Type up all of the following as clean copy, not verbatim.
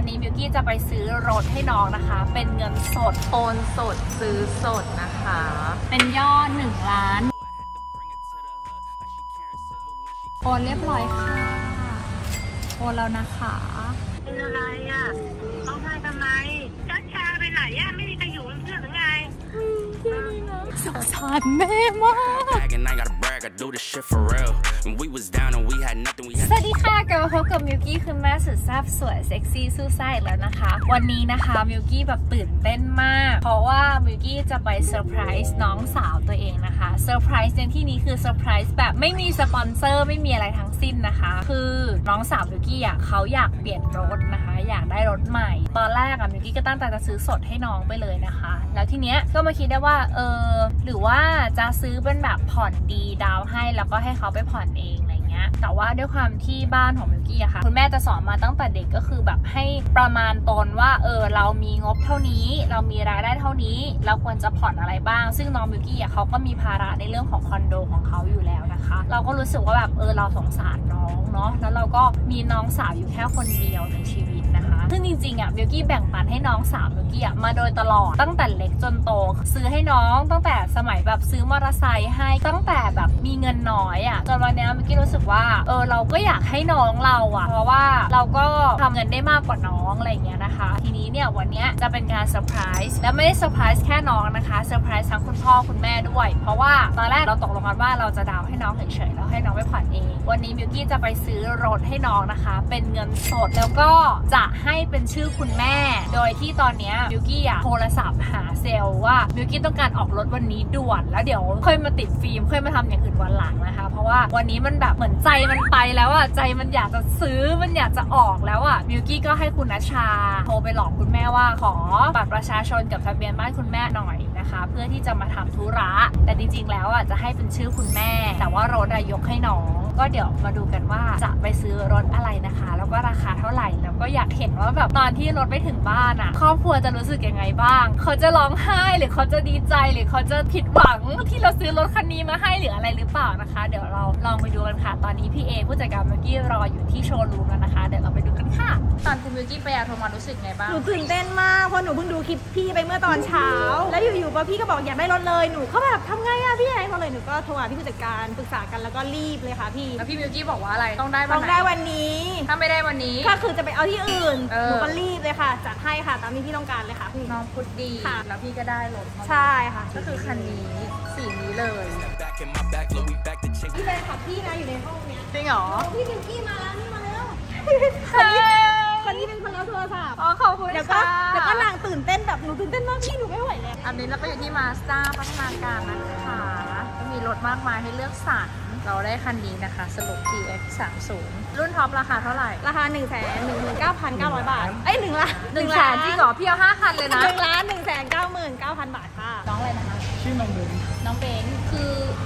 วันนี้มิวกี้จะไปซื้อรถให้น้องนะคะเป็นเงินสดโอนสดซื้อสดนะคะเป็นยอด1 ล้านโอนเรียบร้อยค่ะโอนแล้วนะคะเป็นอะไรอ่ะต้องทายทำไมจ้าชาไปไหนอ่ะไม่มีใครอยู่เพื่อนหรือไงสงสารแม่มากสวัสดีค่ะกลับมาพบกับมิวกี้คือแม่สุดแซ่บสวยเซ็กซี่สู้ซ่าอีกแล้วนะคะวันนี้นะคะมิวกี้แบบตื่นเต้นมากเพราะว่ามิวกี้จะไปเซอร์ไพรส์น้องสาวตัวเองนะคะเซอร์ไพรส์ในที่นี้คือเซอร์ไพรส์แบบไม่มีสปอนเซอร์ไม่มีอะไรทั้งสิ้นนะคะคือน้องสาวมิวกี้อ่ะเขาอยากเปลี่ยนรถนะคะอยากได้รถใหม่ตอนแรกอะมิวกี้ก็ตั้งใจจะซื้อสดให้น้องไปเลยนะคะแล้วทีเนี้ยก็มาคิดได้ว่าหรือว่าจะซื้อเป็นแบบผ่อนดีดาวให้แล้วก็ให้เขาไปผ่อนเองอะไรเงี้ยแต่ว่าด้วยความที่บ้านของมิวกี้อะค่ะคุณแม่จะสอนมาตั้งแต่เด็กก็คือแบบให้ประมาณตนว่าเรามีงบเท่านี้เรามีรายได้เท่านี้เราควรจะผ่อนอะไรบ้างซึ่งน้องมิวกี้อะเขาก็มีภาระในเรื่องของคอนโดของเขาอยู่แล้วนะคะเราก็รู้สึกว่าแบบเราสงสารน้องเนาะแล้วเราก็มีน้องสาวอยู่แค่คนเดียวในชีวิตนะคะซึ่งจริงๆอะมิวกี้แบ่งปันให้น้องสาวมิวกี้อะมาโดยตลอดตั้งแต่เล็กจนโตซื้อให้น้องตั้งแต่สมัยแบบซื้อมอเตอร์ไซค์ให้ตั้งแต่แบบมีเงินน้อยอะจนวันนี้มิวกี้รู้สึกว่าเราก็อยากให้น้องเราอะเพราะว่าเราก็ทำเงินได้มากกว่าน้องอะไรอย่างเงี้ยนะคะทีนี้เนี่ยวันนี้จะเป็นการเซอร์ไพรส์และไม่ได้เซอร์ไพรส์แค่น้องนะคะเซอร์ไพรส์ทั้งคุณพ่อคุณแม่ด้วยเพราะว่าตอนแรกเราตกลงกันว่าเราจะดาวให้น้องเฉยๆแล้วให้น้องไปผ่อนเองวันนี้มิวกี้จะไปซื้อรถให้น้องนะคะเป็นเงินสดแล้วก็จะให้เป็นชื่อคุณแม่โดยที่ตอนนี้มิวกี้โทรศัพท์หาเซลล์ว่ามิวกี้ต้องการออกรถวันนี้ด่วนแล้วเดี๋ยวค่อยมาติดฟิล์มค่อยมาทำอย่างอื่นวันหลังนะคะเพราะว่าวันนี้มันแบบเหมือนใจมันไปแล้วอะใจมันอยากจะซื้อมันอยากจะออกแล้วอะมิวกี้ก็ให้คุณณชาโทรไปหลอกคุณแม่ว่าขอบัตรประชาชนกับทะเบียนบ้านคุณแม่หน่อยนะคะเพื่อที่จะมาทำธุระแต่จริงๆแล้วอะจะให้เป็นชื่อคุณแม่แต่ว่ารถยกให้น้องก็เดี๋ยวมาดูกันว่าจะไปซื้อรถอะไรนะคะแล้วก็ราคาเท่าไหร่แล้วก็อยากเห็นว่าแบบตอนที่รถไปถึงบ้านอะครอบครัวจะรู้สึกยังไงบ้างเขาจะร้องไห้หรือเขาจะดีใจหรือเขาจะผิดหวังที่เราซื้อรถคันนี้มาให้หรืออะไรหรือเปล่านะคะเดี๋ยวเราลองไปดูกันค่ะตอนนี้พี่เอผู้จัดการมิวกี้รออยู่ที่โชว์รูมแล้วนะคะเดี๋ยวเราไปดูกันค่ะตอนคุณมิวกี้ไปโทรมารู้สึกไงบ้างหนูตื่นเต้นมากเพราะหนูเพิ่งดูคลิปพี่ไปเมื่อตอนเช้าแล้วอยู่ๆพอพี่ก็บอกอยากได้รถเลยหนูก็แบบทำไงอะพี่ไอ้พอเลยหนูก็โทรหาพี่ผู้จัดการปรึกษากันแล้วก็รีบเลยค่ะพี่แล้วพี่มิวกี้บอกว่าอะไรต้องได้วันนี้ถ้าไม่ได้วันนี้ก็คือจะไปเอาที่อื่นหนูก็รีบเลยค่ะจัดให้ค่ะตามที่พี่ต้องการเลยค่ะพี่น้องพุดดีแล้วพี่ก็ได้รถใช่ค่ะก็คือคันนี้สีนี้เลยพี่เลยค่ะพี่นะอยู่ในห้องเนี้ยจริงเหรอพี่มิวกี้มาแล้วนี่มาแล้วคนนี้เป็นคนรับโทรศัพท์ขอบคุณค่ะแล้วก็นางตื่นเต้นแบบหนูตื่นเต้นมากพี่หนูไม่ไหวแล้วอันนี้เราก็อยู่ที่มาสด้าพัฒนาการนะคะก็มีรถมากมายให้เลือกสรรเราได้คันนี้นะคะสรุป TX30 รุ่นท็อปราคาเท่าไหร่ราคา119,900 บาท1 ล้านจริงเหรอพี่เอา5 คันเลยนะ 1,199,000 บาทค่ะน้องอะไรนะคะชื่อน้องเบนคือ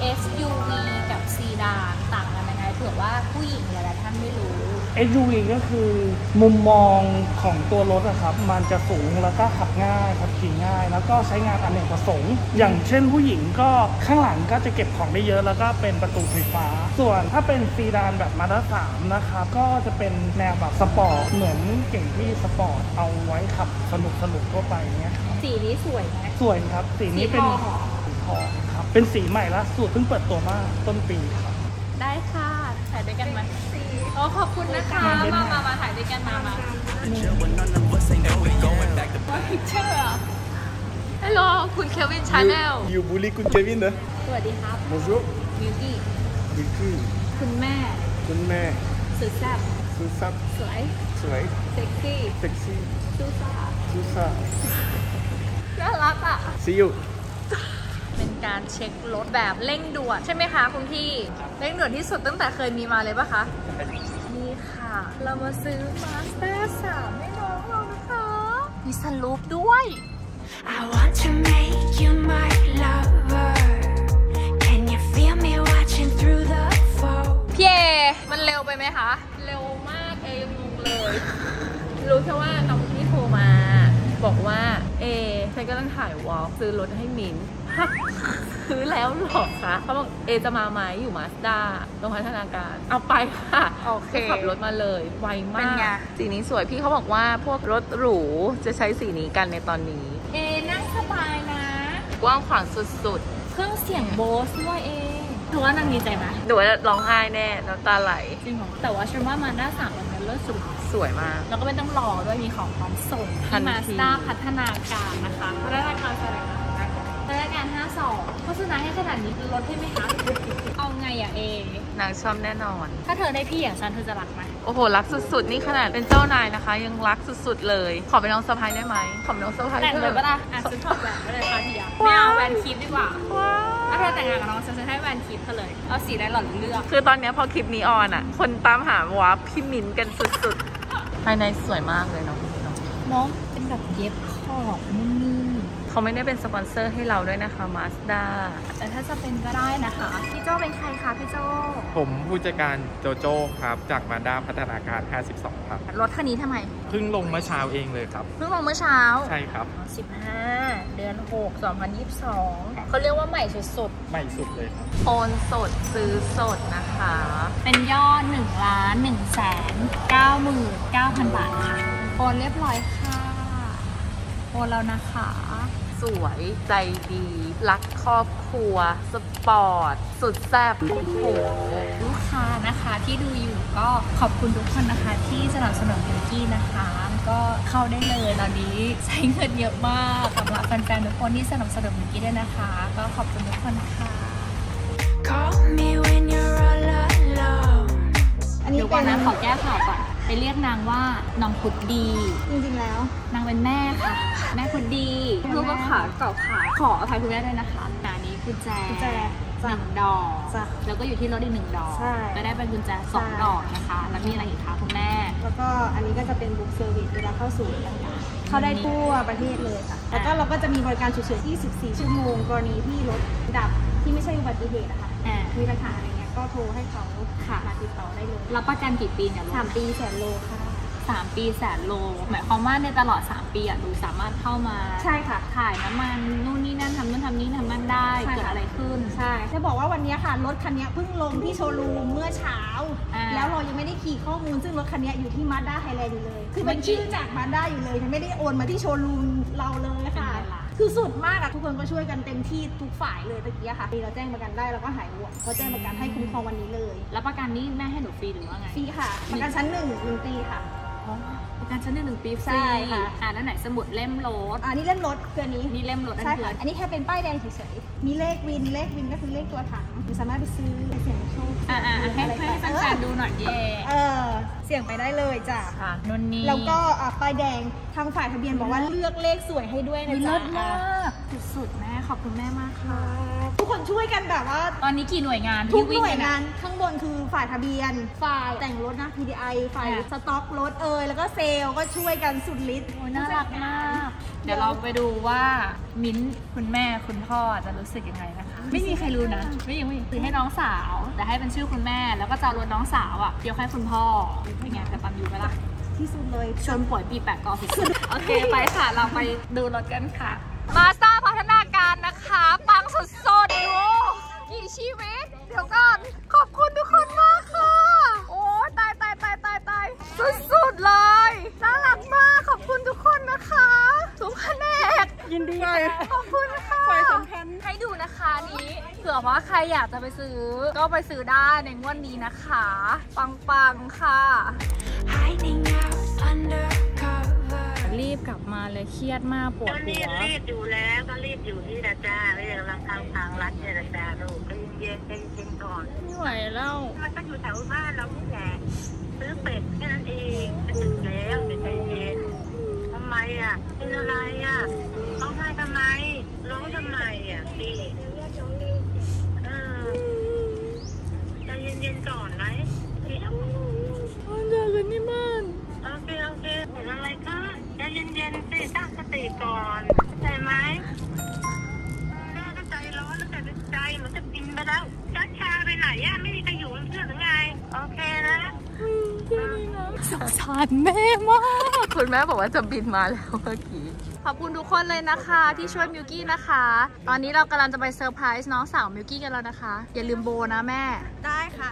SUV กับซีดานต่างกันยังไงเผื่อว่าผู้หญิงหลายๆท่านไม่รู้ SUV ก็คือมุมมองของตัวรถนะครับมันจะสูงแล้วก็ขับง่ายขับขี่ง่ายแล้วก็ใช้งานอเนกประสงค์อย่างเช่นผู้หญิงก็ข้างหลังก็จะเก็บของได้เยอะแล้วก็เป็นประตูไฟฟ้าส่วนถ้าเป็นซีดานแบบมาด้า3นะครับก็จะเป็นแนวแบบสปอร์ตเหมือนเก่งที่สปอร์ตเอาไว้ขับสนุกทั่วไปเนี้ยครับสีนี้สวยไหมสวยครับสีนี้เป็นสีทองครับเป็นสีใหม่ล่าสุดเพิ่งเปิดตัวมาต้นปีครับได้ค่ะถ่ายด้วยกันไหมขอบคุณนะคะมาถ่ายด้วยกันมาว่าพิกเจอร์อ่ะฮัลโหลคุณเควินชาแนลอยู่บูลลี่คุณเควินเหรอสวัสดีครับ Bonjour มิวกี้คุณแม่สุดแซ่บสวยเซ็กซี่ซูซ่าน่ารักอ่ะ See you เป็นการเช็ครถแบบเร่งด่วนใช่ไหมคะคุณพี่เร่งด่วนที่สุดตั้งแต่เคยมีมาเลยปะคะนี่ค่ะเรามาซื้อ Mazda 3ให้น้องเรานะคะมีสลูปด้วย I want to make you my lover Can you feel me watching through the phone พี่เอมันเร็วไปไหมคะเร็วมากเองงงเลยรู้แค่ว่าน้องพี่โทรมาบอกว่าฉันกำลังถ่ายวอล์กซื้อรถให้มิ้นซื้อแล้วหรอคะเขาบอกเอจะมาไหมอยู่มาสด้าตรงพัฒนาการเอาไปค่ะโอเคขับรถมาเลยไวมากสีนี้สวยพี่เขาบอกว่าพวกรถหรูจะใช้สีนี้กันในตอนนี้เอนั่งสบายนะกว้างขวางสุดๆเครื่องเสียงโบสด้วยเองถือว่านางดีใจไหมหนูว่าร้องไห้แน่น้ำตาไหลจริงเหรอแต่ว่าฉันว่ามาด้า3มันเลิศสุดสวยมากแล้วก็ไม่ต้องรอด้วยมีของพร้อมส่งที่มาสด้าพัฒนาการนะคะพัฒนาการอะไรนะพัฒนาการ52โฆษณาให้ขนาดนี้ลดให้ไหมคะเอาไงอะเอนางชอบแน่นอนถ้าเธอได้พี่อย่างฉันเธอจะรักไหมโอ้โหรักสุดๆนี่ขนาดเป็นเจ้านายนะคะยังรักสุดๆเลยขอเป็นน้องสะพ้ายได้ไหมขอเป็นน้องสะพ้ายแต่งเลยปะล่ะอ่ะฉันถอดแหวนไปเลยค่ะทีเดียวไม่เอาแหวนคีบดีกว่าถ้าเธอแต่งงานกับน้องฉันจะให้แหวนคีบเธอเลยเอาสีได้หล่อนเลือกคือตอนนี้พอคลิปนี้ออนอ่ะคนตามหาว่าพี่มิ้นกันสุดๆภายในสวยมากเลยเนาะน้องเป็นแบบเย็บขอบนุ่มเขาไม่ได้เป็นสปอนเซอร์ให้เราด้วยนะคะมาสด้าแต่ถ้าจะเป็นก็ได้นะคะพี่โจเป็นใครคะพี่โจผมผู้จัดการโจโจ้ครับจากมาด้าพัฒนาการ52ครับรถคันนี้ทำไมเพิ่งลงเมื่อเช้าเองเลยครับเพิ่งลงเมื่อเช้าใช่ครับ 15เดือน6 2022เขาเรียกว่าใหม่สุดใหม่สุดเลยครับโอนสดซื้อสดนะคะเป็นยอด1,199,000 บาทค่ะโอนเรียบร้อยค่ะโอนแล้วนะคะสวยใจดีรักครอบครัวสปอร์ตสุดแซ่บโอ้โหลูกค้านะคะที่ดูอยู่ก็ขอบคุณทุกคนนะคะที่สนับสนุนมิวกี้นะคะก็เข้าได้เลยตอนนี้ใช้เงินเยอะมากสำหรับแฟนๆทุกคนที่สนับสนุนมิวกี้ด้วยนะคะก็ขอบคุณทุกคนค่ะอันนี้ก่อนนะขอแก้ข่าวก่อนไปเรียกนางว่าน้องพุดดีจริงๆแล้วนางเป็นแม่ค่ะแม่พุดดีลูกก็ขาเก่าขาขออภัยคุณแม่ด้วยนะคะงานนี้กุญแจ1 ดอกแล้วก็อยู่ที่รถอีก1 ดอกก็ได้เป็นกุญแจ2 ดอกนะคะแล้วมีอะไรอีกคะคุณแม่แล้วก็อันนี้ก็จะเป็นบุ๊กเซอร์วิสเวลาเข้าสู่ต่างๆเข้าได้ทั่วประเทศเลยค่ะแล้วก็เราก็จะมีบริการฉุกเฉิน24 ชั่วโมงกรณีที่รถดับที่ไม่ใช่อุบัติเหตุนะคะมีปัญหาอะไรเงี้ยก็โทรให้เขามาติดต่อได้เลยรับประกันกี่ปีเนี่ย 3 ปี100,000 โลค่ะ 3 ปี100,000 โลหมายความว่าในตลอด3 ปีดูสามารถเข้ามาใช่ค่ะถ่ายน้ำมันนู่นนี่นั่นทำนู่นทำนี่ทำนั่นได้เกิดอะไรขึ้นใช่จะบอกว่าวันนี้ค่ะรถคันนี้เพิ่งลงที่โชว์รูมเมื่อเช้าแล้วเรายังไม่ได้ขี่ข้อมูลซึ่งรถคันนี้อยู่ที่มาด้าไทยแลนด์อยู่เลยคือเป็นชื่อจากมาด้าอยู่เลยยังไม่ได้โอนมาที่โชว์รูมเราเลยค่ะคือสุดมากอะทุกคนก็ช่วยกันเต็มที่ทุกฝ่ายเลยตะกี้ค่ะเราแจ้งประกันได้แล้วก็หายห่วงเขาแจ้งประกันให้คุ้มครองวันนี้เลยแล้วประกันนี้แม่ให้หนูฟรีหรือว่าไงฟรีค่ะประกันชั้น1 ปีค่ะประกันชั้น1 ปีฟรีใช่ค่ะแล้วไหนสมุดเล่มรถนี่เล่มรถคืออันนี้นี่เล่มรถใช่ค่ะอันนี้แค่เป็นป้ายแดงเฉยๆมีเลขวินก็คือเลขตัวถังสามารถไปซื้อเสี่ยงโชคให้แฟนๆดูหน่อยเย่เสี่ยงไปได้เลยจ้ะนนนี่แล้วก็ป้ายแดงทางฝ่ายทะเบียนบอกว่าเลือกเลขสวยให้ด้วยนะจ๊ะมากสุดๆแม่ขอบคุณแม่มากค่ะทุกคนช่วยกันแบบว่าตอนนี้กี่หน่วยงานทุกหน่วยงานข้างบนคือฝ่ายทะเบียนฝ่ายแต่งรถนะ PDI ฝ่ายสต็อกรถแล้วก็เซลล์ก็ช่วยกันสุดฤทธิ์น่ารักมากเดี๋ยวเราไปดูว่ามิ้นคุณแม่คุณพ่อจะรู้สึกยังไงนะคะไม่มีใครรู้นะไม่ซื้อให้น้องสาวแต่ให้เป็นชื่อคุณแม่แล้วก็จะรถน้องสาวเดี๋ยวให้คุณพ่อเป็นไงแต่ปั๊มอยู่ไหมล่ะที่สุดเลยชวนป่วยปี8 กสุดโอเคไปค่ะเราไปดูรถกันค่ะมาสด้าพัฒนาการนะคะปังสุดๆดูกี่ชีวิตเดี๋ยวก่อนขอบคุณทุกคนมากค่ะโอ้ตายสุดๆเลยน่ารักมากขอบคุณทุกคนนะคะทุกแผนกยินดีขอบคุณค่ะฝ่ายสำคัญให้ดูนะคะนี้เผื่อว่าใครอยากจะไปซื้อก็ไปซื้อได้ในงวดนี้นะคะปังๆค่ะรีบกลับมาเลยเครียดมากปวดหัวรีบอยู่แล้วก็รีบอยู่ที่นะจ๊ะไม่อยากลังทางรัดเนี่ยนะจ๊ะลูกใจเย็นก่อนไม่ไหวแล้วมันก็อยู่แถวบ้านเราที่แหละซื้อเป็ดแค่นั้นเองจะถึงแล้วใจเย็นทำไมเป็นอะไรร้องไห้ทำไมร้องทำไมพี่ใจเย็นก่อนไหมเดี๋ยวกันนี่มันโอเคเป็นอะไรก็ใจเย็นสิตั้งสติก่อนเข้าใจไหมแม่ก็ใจร้อนแล้วแต่ใจมันจะบินไปแล้วชาไปไหนไม่มีใครอยู่เป็นเพื่อนหรือไงโอเคนะสงสารแม่มากคุณแม่บอกว่าจะบินมาแล้วเมื่อกี้ขอบคุณทุกคนเลยนะคะที่ช่วยมิวกี้นะคะ ตอนนี้เรากำลังจะไปเซอร์ไพรส์น้องสาวมิวกี้กันแล้วนะคะอย่าลืมโบนะแม่ได้ค่ะ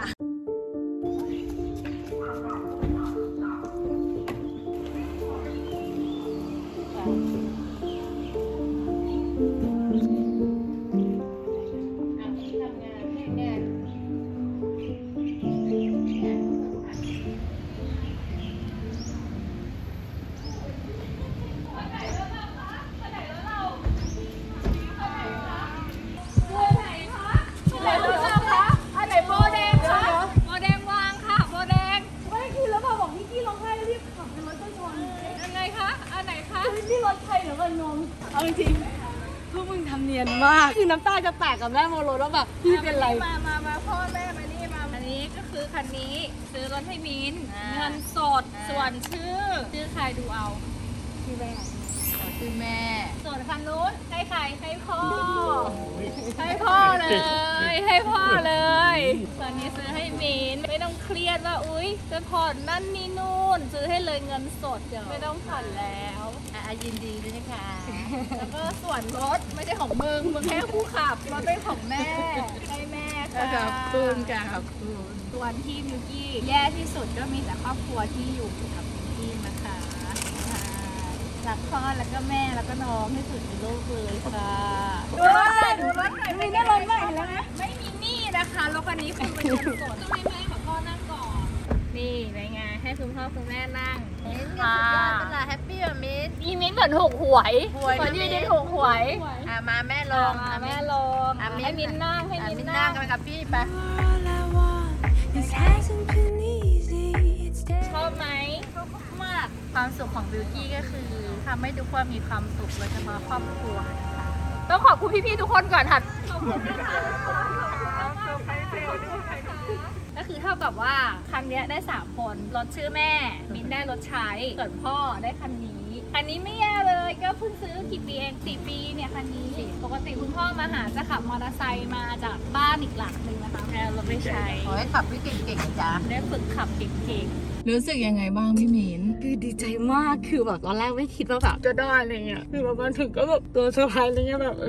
เอาจริงพวกมึงทำเนียนมากคือน้ำตาจะแตกกับแม่โมโรแล้วแบบพี่เป็นไรมาพ่อแม่มานี่มาอันนี้ก็คือคันนี้ซื้อรถให้มิ้นเงินสดส่วนชื่อใครดูเอาชื่อแม่ส่วนคันนู้นให้ใครให้พ่อให้พ่อเลยให้พ่อเลยส่วนนี้ซื้อให้มิ้นไม่ต้องเครียดว่าอุ๊ยจะผ่อนนั่นนี่นู่นซื้อให้เลยเงินสดไม่ต้องผ่อนแล้วยินดีด้วยนะคะแล้วก็ส่วนรถไม่ใช่ของมึงแค่ผู้ขับรถเป็นของแม่ให้แม่ค่ะขอบคุณค่ะขอบคุณส่วนที่มิวกี้แย่ที่สุดก็มีแต่ครอบครัวที่อยู่กับมิวกี้นะคะรักพ่อแล้วก็แม่แล้วก็น้องที่สุดในโลกเลยค่ะดูรถหน่อยมีได้รถใหม่แล้วนะไม่มีหนี้นะคะรถคันนี้คุณเป็นเงินสดต้องให้แม่กับพ่อนั่งก่อนนี่ไงให้คุณพ่อคุณแม่นั่งค่ะแฮปปี้แบบมิ้นมิ้นเหมือนถูกหวยเหมือนยืนถูกหวยมาแม่ลงให้มิ้นนั่งให้มิ้นนั่งกันกับพี่ไปชอบไหมชอบมากความสุขของบิวกี้ก็คือทำให้ทุกคนมีความสุขโดยเฉพาะครอบครัวนะคะต้องขอบคุณพี่ๆทุกคนก่อนค่ะขอบคุณนะคะก็คือเท่ากับว่าครั้งนี้ได้3คนรถชื่อแม่มิ้นได้รถใช้ส่วนพ่อได้คันนี้ไม่แย่เลยก็เพิ่งซื้อกี่ปีเอง4 ปีเนี่ยคันนี้ปกติคุณพ่อมาหาจะขับมอเตอร์ไซค์มาจากบ้านอีกหลังนึงนะคะแล้วรถไม่ใช้ขอให้ขับพี่เก่งๆจ้าได้ฝึกขับเก่งๆรู้สึกยังไงบ้างพี่มิ้นคือดีใจมากคือแบบตอนแรกไม่คิดว่าแบบจะได้อะไรเงี้ยคือแบบมันถึงก็แบบตัวเซอร์ไพรส์อะไรเงี้ยแบบ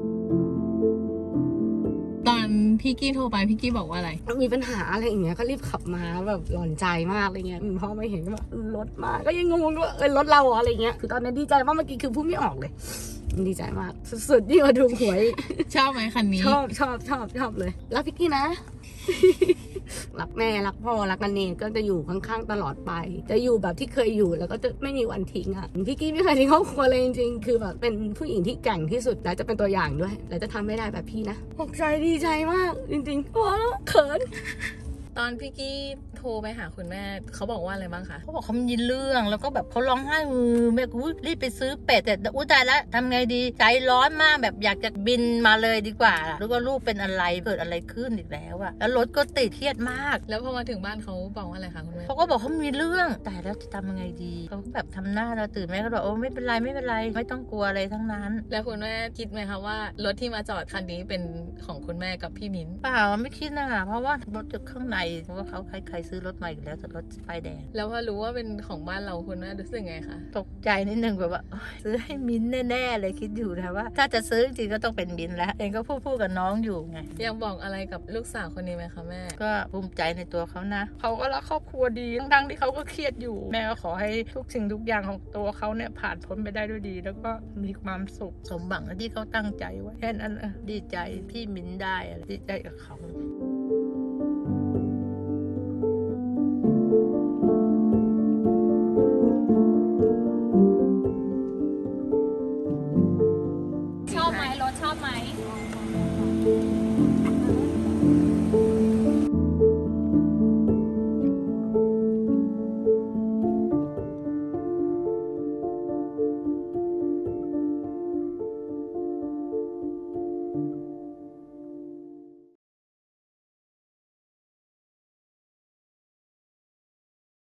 ตอนพี่กี้โทรไปพี่กี้บอกว่าอะไรมีปัญหาอะไรอย่างเงี้ยก็รีบขับมาแบบหลอนใจมากอะไรเงี้ยพ่อไม่เห็นก็แบบรถมาก็ยังงงว่ารถเราอะไรเงี้ยคือตอนนี้ดีใจมากเมื่อกี้คือพูดไม่ออกเลยดีใจมากสุดๆยิ่งกว่าถูกหวยชอบไหมคันนี้ชอบเลยรักพี่กี้นะรักแม่รักพ่อรักกันเองก็จะอยู่ข้างๆตลอดไปจะอยู่แบบที่เคยอยู่แล้วก็จะไม่มีวันทิ้งอ่ะพี่กี้ไม่เคยทิ้งครอบครัวเลยจริงๆคือแบบเป็นผู้หญิงที่แกร่งที่สุดและจะเป็นตัวอย่างด้วยและจะทำไม่ได้แบบพี่นะตกใจดีใจมากจริงๆพอแล้วเขินตอนพี่กี้โทรไปหาคุณแม่เขาบอกว่าอะไรบ้างคะเขาบอกเขายินเรื่องแล้วก็แบบเขาร้องไห้แม่กูรีบไปซื้อเป็ดแต่อุ้ยตายแล้วทำไงดีใจร้อนมากแบบอยากจะบินมาเลยดีกว่าแล้วก็ลูกเป็นอะไรเกิดอะไรขึ้นอีกแล้วอะแล้วรถก็ติดเครียดมากแล้วพอมาถึงบ้านเขาบอกว่าอะไรคะคุณแม่เขาก็บอกเขามีเรื่องแต่แล้วจะทำยังไงดีเขาแบบทำหน้าเราตื่นแม่ก็บอกโอ้ไม่เป็นไรไม่ต้องกลัวอะไรทั้งนั้นแล้วคุณแม่คิดไหมคะว่ารถที่มาจอดคันนี้เป็นของคุณแม่กับพี่มิ้นเปล่าไม่คิดนะเพราะว่ารถอยู่ข้างในเพราะว่าเขาใครซื้อรถใหม่อยู่แล้วแต่รถไฟแดงแล้วพอรู้ว่าเป็นของบ้านเราคุณแม่รู้สึกไงคะตกใจนิดนึงแบบว่าซื้อให้มิ้นแน่ๆเลยคิดอยู่นะว่าถ้าจะซื้อจริงก็ต้องเป็นมิ้นแล้วเองก็พูดกับน้องอยู่ไงยังบอกอะไรกับลูกสาวคนนี้ไหมคะแม่ก็ภูมิใจในตัวเขานะเขาก็รักครอบครัวดีทั้งที่เขาก็เครียดอยู่แม่ก็ขอให้ทุกสิ่งทุกอย่างของตัวเขาเนี่ยผ่านพ้นไปได้ด้วยดีแล้วก็มีความสุขสมหวังที่เขาตั้งใจไว้แค่นั้นดีใจพี่มิ้นได้ดีใจกับเขา